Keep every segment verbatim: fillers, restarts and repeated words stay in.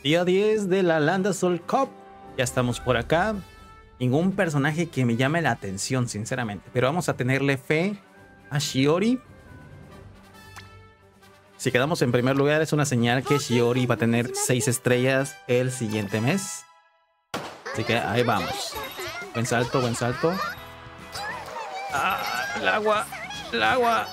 Día diez de la Landazol Cup. Ya estamos por acá. Ningún personaje que me llame la atención, sinceramente. Pero vamos a tenerle fe a Shiori. Si quedamos en primer lugar, es una señal que Shiori va a tener seis estrellas el siguiente mes. Así que ahí vamos. Buen salto, buen salto. ¡Ah! El agua, el agua.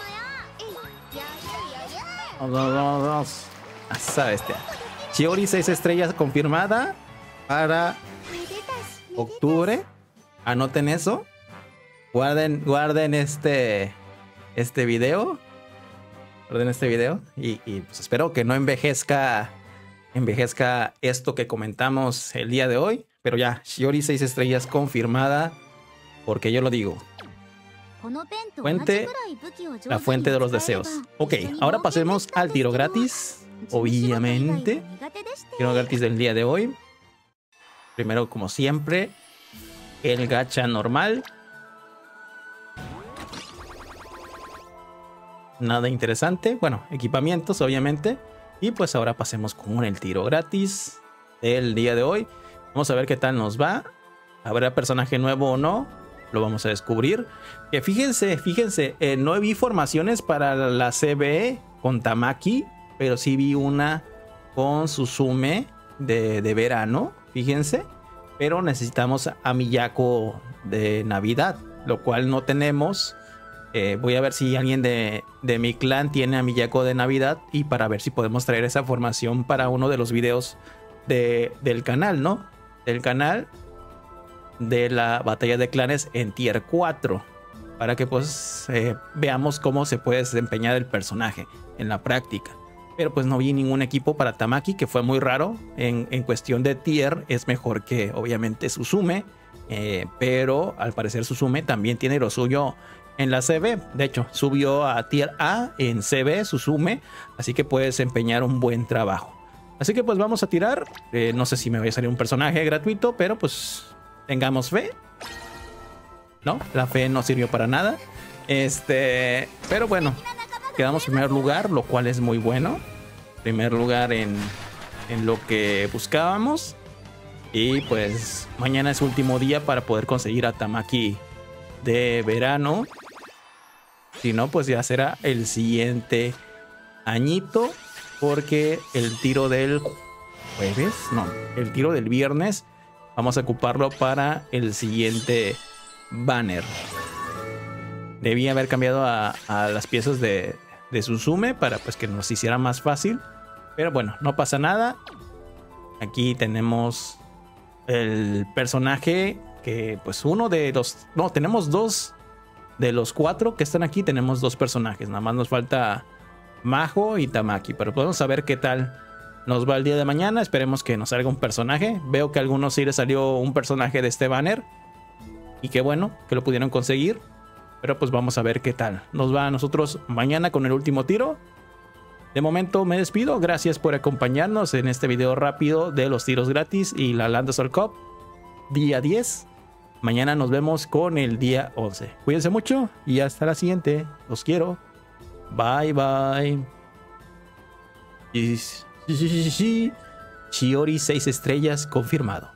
Vamos, vamos, vamos, vamos. Asa bestia. Shiori, seis estrellas confirmada para octubre. Anoten eso. Guarden, guarden este, este video. Guarden este video. Y, y pues espero que no envejezca, envejezca esto que comentamos el día de hoy. Pero ya, Shiori, seis estrellas confirmada. Porque yo lo digo. Fuente, la fuente de los deseos. Ok, ahora pasemos al tiro gratis. Obviamente, tiro gratis del día de hoy. Primero, como siempre, el gacha normal. Nada interesante. Bueno, equipamientos, obviamente. Y pues ahora pasemos con el tiro gratis del día de hoy. Vamos a ver qué tal nos va. ¿Habrá personaje nuevo o no? Lo vamos a descubrir. Que fíjense, fíjense, eh, no vi formaciones para la C B E con Tamaki, pero sí vi una con Suzume de, de verano, fíjense. Pero necesitamos a Miyako de Navidad, lo cual no tenemos. Eh, voy a ver si alguien de, de mi clan tiene a Miyako de Navidad y para ver si podemos traer esa formación para uno de los videos de, del canal, ¿no? Del canal de la batalla de clanes en tier cuatro, para que pues eh, veamos cómo se puede desempeñar el personaje en la práctica. Pero pues no vi ningún equipo para Tamaki, que fue muy raro. En, en cuestión de tier es mejor que obviamente Suzume, eh, pero al parecer Suzume también tiene lo suyo en la C B. De hecho, subió a tier A en C B Suzume, así que puede desempeñar un buen trabajo. Así que pues vamos a tirar. Eh, no sé si me va a salir un personaje gratuito, pero pues tengamos fe. No, la fe no sirvió para nada. Este, pero bueno, quedamos en primer lugar, lo cual es muy bueno. Primer lugar en, en lo que buscábamos. Y pues mañana es último día para poder conseguir a Tamaki de verano. Si no, pues ya será el siguiente añito. Porque el tiro del jueves, no, el tiro del viernes vamos a ocuparlo para el siguiente banner. Debía haber cambiado a, a las piezas de, de Suzume para pues que nos hiciera más fácil. Pero bueno, no pasa nada. Aquí tenemos el personaje que pues uno de los... No, tenemos dos de los cuatro que están aquí. Tenemos dos personajes. Nada más nos falta Majo y Tamaki. Pero podemos saber qué tal nos va el día de mañana. Esperemos que nos salga un personaje. Veo que a algunos sí les salió un personaje de este banner. Y qué bueno que lo pudieron conseguir. Pero pues vamos a ver qué tal nos va a nosotros mañana con el último tiro. De momento me despido. Gracias por acompañarnos en este video rápido de los tiros gratis y la Landazol Cup día diez. Mañana nos vemos con el día once. Cuídense mucho y hasta la siguiente. Los quiero. Bye bye. Y... Shiori seis estrellas confirmado.